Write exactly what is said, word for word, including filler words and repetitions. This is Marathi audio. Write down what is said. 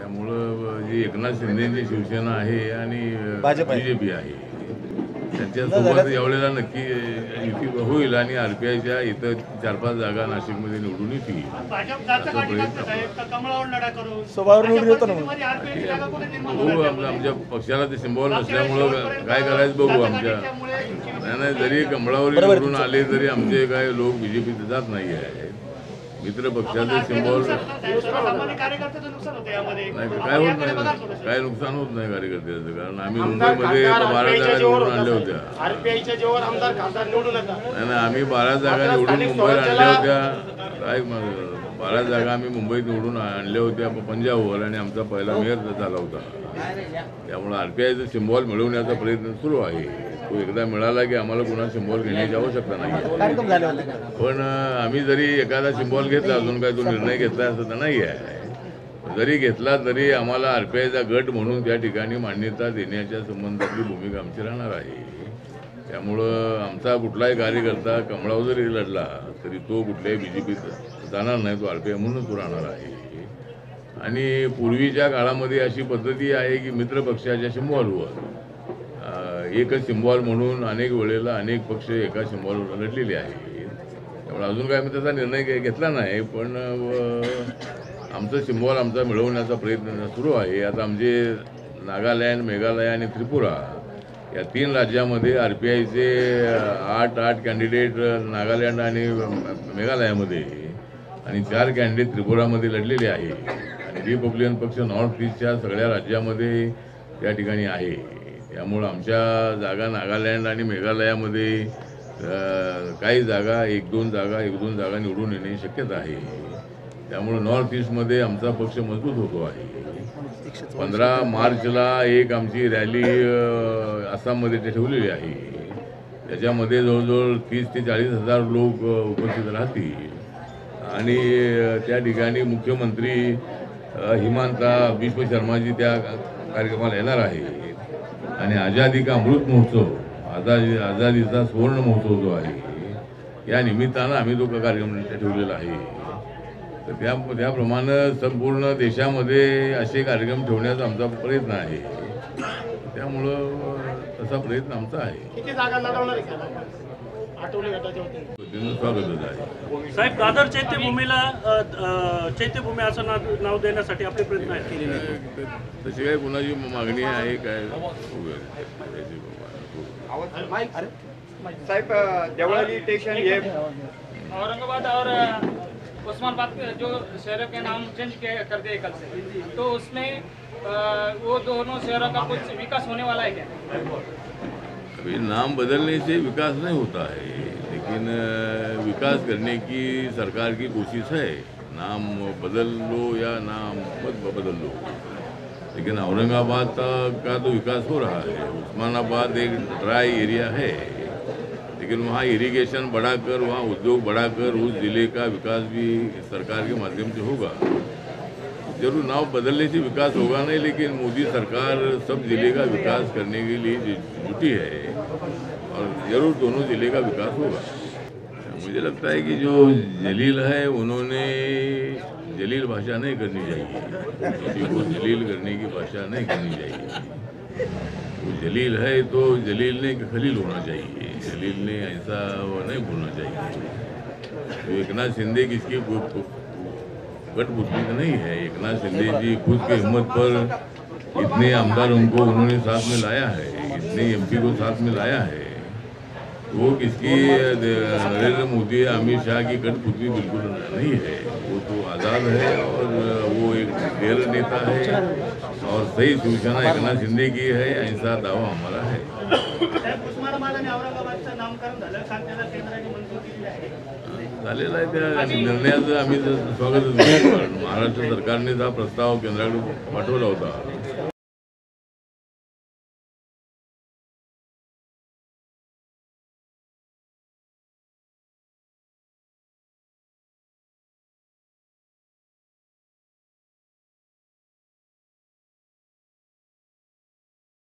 त्यामुळं जी एकनाथ शिंदेची शिवसेना आहे आणि बीजेपी आहे त्यांच्यासोबत यावेळेला नक्की युती होईल आणि आरपीआयच्या इथं चार पाच जागा नाशिकमध्ये निवडून येतील. आमच्या पक्षाला ते सिंबॉल नसल्यामुळं काय करायचं बघू. आमच्या नाही नाही जरी कमळावर निवडून आले तरी आमचे काय लोक बीजेपीत जात नाही आहे. मित्र पक्षाचे सिंबॉल नाही काय होत नाही, काय नुकसान होत नाही कार्यकर्त्याचं. कारण आम्ही मुंबईमध्ये बारा जागा निवडून आणल्या होत्या. नाही नाही आम्ही बारा जागा निवडून मुंबईत आणल्या होत्या. काय बारा जागा आम्ही मुंबईत निवडून आणल्या होत्या पंजाबवर आणि आमचा पहिला मेयर झाला होता. त्यामुळे आरपीआयचं सिंबॉल मिळवण्याचा प्रयत्न सुरू आहे. तो एकदा मिळाला की आम्हाला पुन्हा सिंबॉल घेण्याची आवश्यकता नाही. पण आम्ही जरी एखादा सिंबॉल घेतला अजून काय तो निर्णय घेतला असं तर नाही आहे. जरी घेतला तरी आम्हाला आरपीआयचा गट म्हणून त्या ठिकाणी मान्यता देण्याच्या संबंधातली भूमिका आमची राहणार आहे. त्यामुळं आमचा कुठलाही कार्यकर्ता कमळावर जरी लढला तरी तो कुठल्याही बीजेपीत जाणार नाही. तो आरपीआय म्हणून तो राहणार आहे. आणि पूर्वीच्या काळामध्ये अशी पद्धती आहे की मित्र पक्षाच्या सिंबॉलवर एकच सिंबॉल म्हणून अनेक वेळेला अनेक पक्ष एका सिंबॉलवर लढलेले आहेत. त्यामुळे अजून काय मी त्याचा निर्णय घेतला नाही. पण आमचं सिंबॉल आमचा मिळवण्याचा प्रयत्न सुरू आहे. आता आमचे नागालँड, मेघालय आणि त्रिपुरा या तीन राज्यामध्ये आर पी आयचे आठ आठ कॅन्डिडेट नागालँड आणि मेघालयामध्ये आणि चार कॅन्डिडेट त्रिपुरामध्ये लढलेले आहे. आणि रिपब्लिकन पक्ष नॉर्थ ईस्टच्या सगळ्या राज्यामध्ये त्या ठिकाणी आहे. त्यामुळं आमच्या जागा नागालँड आणि मेघालयामध्ये काही जागा एक दोन जागा एक दोन जागा निवडून येण्याची शक्यता आहे. त्यामुळं नॉर्थ ईस्टमध्ये आमचा पक्ष मजबूत होतो आहे. पंधरा मार्चला एक आमची रॅली आसाममध्ये ठेवलेली आहे. त्याच्यामध्ये जवळजवळ तीस ते चाळीस हजार लोक उपस्थित राहतील आणि त्या ठिकाणी मुख्यमंत्री हिमांता बिस्व शर्माजी त्या कार्यक्रमाला येणार आहे. आणि आझादी का अमृत महोत्सव आझादी आझादीचा सुवर्ण महोत्सव जो आहे या निमित्तानं आम्ही जो कार्यक्रम ठेवलेला आहे. तर त्या त्याप्रमाणे संपूर्ण देशामध्ये असे कार्यक्रम ठेवण्याचा आमचा प्रयत्न आहे. त्यामुळं तसा प्रयत्न आमचा आहे. स्वागतच आहे. साहेब दादर चैत्यभूमीला चैत्यभूमी असं नाव देण्यासाठी आपले प्रयत्न आहेत. तशी काय कुणाची मागणी आहे काय साहेब देवळाली स्टेशन ये औरंगाबाद और उस्मानाबाद जो शहरों के नाम चेंज कर दिए कल से, तो उसमें वो दोनों शहरों का कुछ विकास होने वाला है क्या? अभी नाम बदलने से विकास नहीं होता है, लेकिन विकास करने की सरकार की कोशिश है. नाम बदल लो या नाम मत बदल लो, लेकिन औरंगाबाद का तो विकास हो रहा है. उस्मानाबाद एक ड्राई एरिया है, लेकिन वहाँ इरिगेशन बढ़ाकर वहाँ उद्योग बढ़ाकर उस ज़िले का विकास भी सरकार के माध्यम से होगा. जरूर नाव बदलने से विकास होगा नहीं, लेकिन मोदी सरकार सब ज़िले का विकास करने के लिए जुटी है और ज़रूर दोनों ज़िले का विकास होगा. मुझे लगता है कि जो जलील है उन्होंने जलील भाषा नहीं करनी चाहिए. किसी को जलील करने की भाषा नहीं करनी चाहिए. वो जलील है तो जलील ने खलील होना चाहिए. जलील ने ऐसा नहीं बोलना चाहिए. तो एकनाथ शिंदे किसकी कठपुतली नहीं है. एकनाथ शिंदे जी खुद के हिम्मत पर इतने आमदारों को उन्होंने साथ में लाया है, इतने एमपी को साथ में लाया है. वो किसकी नरेंद्र मोदी अमित शाह की कठपुतली बिल्कुल नहीं है. वो तो आज़ाद है और वो एक डेर नेता है और सही शिवसेना एकनाथ शिंदे की है ऐसा दावा हमारा है. झालेला आहे. त्या निर्णयाचं आम्ही स्वागत. महाराष्ट्र सरकारने हा प्रस्ताव केंद्राकडे पाठवला होता.